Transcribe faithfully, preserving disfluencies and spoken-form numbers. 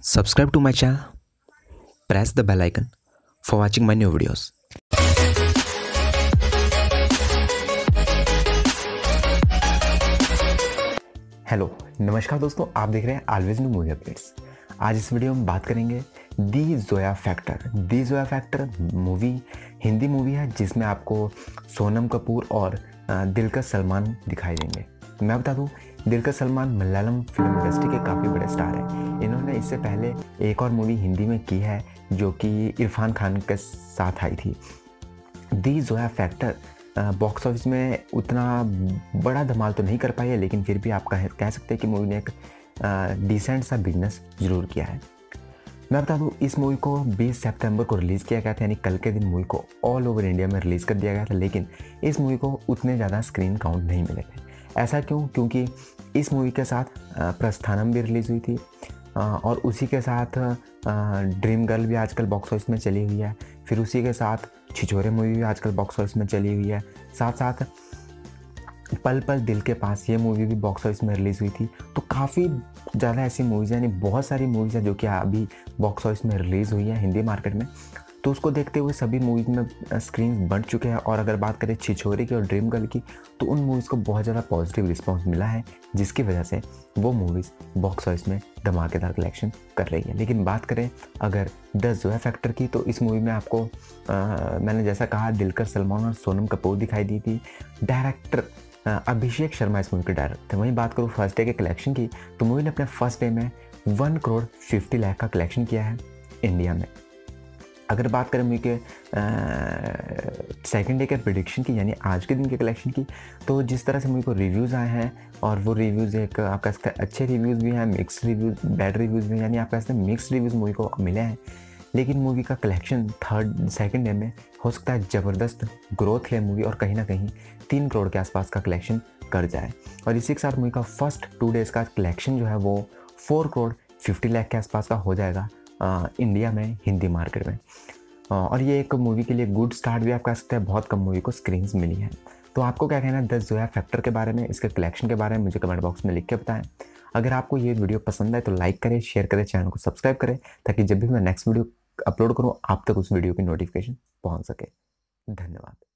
Subscribe to my channel, press the bell icon for watching my new videos. Hello नमस्कार दोस्तों, आप देख रहे हैं ऑलवेज न्यू मूवी अपडेट्स। आज इस वीडियो में बात करेंगे the Zoya factor. The Zoya factor movie Hindi movie है जिसमें आपको सोनम कपूर और दिलकर सलमान दिखाई देंगे। मैं बता दूं, दिलकर सलमान मलयालम फिल्म इंडस्ट्री के काफ़ी बड़े स्टार हैं। इन्होंने इससे पहले एक और मूवी हिंदी में की है जो कि इरफान खान के साथ आई थी। The Zoya factor box office में उतना बड़ा धमाल तो नहीं कर पाई है, लेकिन फिर भी आप कह कह सकते हैं कि मूवी ने एक डिसेंट सा बिजनेस ज़रूर किया है। मैं बता दूं, इस मूवी को बीस सितंबर को रिलीज़ किया गया था, यानी कल के दिन मूवी को ऑल ओवर इंडिया में रिलीज़ कर दिया गया था, लेकिन इस मूवी को उतने ज़्यादा स्क्रीन काउंट नहीं मिले थे। ऐसा क्यों? क्योंकि इस मूवी के साथ प्रस्थानम भी रिलीज़ हुई थी और उसी के साथ ड्रीम गर्ल भी आजकल बॉक्स ऑफिस में चली हुई है। फिर उसी के साथ छिछोरे मूवी भी आजकल बॉक्स ऑफिस में चली हुई है। साथ साथ पल पल दिल के पास ये मूवी भी बॉक्स ऑफिस में रिलीज़ हुई थी। तो काफ़ी ज़्यादा ऐसी मूवीज़ हैं, यानी बहुत सारी मूवीज़ हैं जो कि अभी बॉक्स ऑफिस में रिलीज़ हुई है हिंदी मार्केट में। तो उसको देखते हुए सभी मूवीज़ में स्क्रीन बढ़ चुके हैं। और अगर बात करें छिछोरे की और ड्रीम गर्ल की, तो उन मूवीज़ को बहुत ज़्यादा पॉजिटिव रिस्पांस मिला है, जिसकी वजह से वो मूवीज़ बॉक्स ऑफिस में धमाकेदार कलेक्शन कर रही है। लेकिन बात करें अगर द जोया फैक्टर की, तो इस मूवी में आपको आ, मैंने जैसा कहा दिलकर सलमान और सोनम कपूर दिखाई दी थी। डायरेक्टर अभिषेक शर्मा इस मूवी के डायरेक्टर। वहीं बात करूँ फर्स्ट डे के कलेक्शन की, तो मूवी ने अपने फर्स्ट डे में वन करोड़ फिफ्टी लाख का कलेक्शन किया है इंडिया में। अगर बात करें मूवी के सेकंड डे के प्रेडिक्शन की, यानी आज के दिन के कलेक्शन की, तो जिस तरह से मूवी को रिव्यूज़ आए हैं, और वो रिव्यूज़ एक आप कह सकते हैं अच्छे रिव्यूज़ भी हैं, मिक्स रिव्यूज़, बैड रिव्यूज़ भी हैं, यानी आप कह सकते हैं मिक्स रिव्यूज़ मूवी को मिले हैं। लेकिन मूवी का कलेक्शन थर्ड सेकंड डे में हो सकता है ज़बरदस्त ग्रोथ है मूवी, और कहीं ना कहीं तीन करोड़ के आसपास का कलेक्शन कर जाए। और इसी के साथ मूवी का फर्स्ट टू डेज़ का कलेक्शन जो है वो फोर करोड़ फिफ्टी लाख के आसपास का हो जाएगा आ, इंडिया में हिंदी मार्केट में। आ, और ये एक मूवी के लिए गुड स्टार्ट भी आप कह सकते हैं। बहुत कम मूवी को स्क्रीन्स मिली हैं। तो आपको क्या कहना है द जोया फैक्टर के बारे में, इसके कलेक्शन के बारे में मुझे कमेंट बॉक्स में लिख के बताएं। अगर आपको ये वीडियो पसंद आए तो लाइक करें, शेयर करें, चैनल को सब्सक्राइब करें, ताकि जब भी मैं नेक्स्ट वीडियो अपलोड करूँ आप तक उस वीडियो की नोटिफिकेशन पहुँच सके। धन्यवाद।